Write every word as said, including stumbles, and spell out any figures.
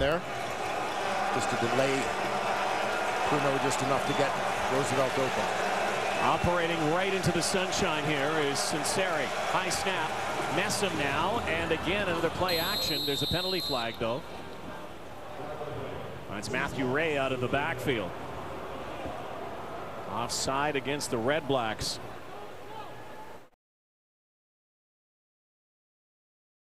there. Just to delay Bruno just enough to get Roosevelt open. Operating right into the sunshine here is Sinceri. High snap. Messam now, and again another play action. There's a penalty flag though. Finds Matthew Ray out of the backfield. Offside against the Red Blacks.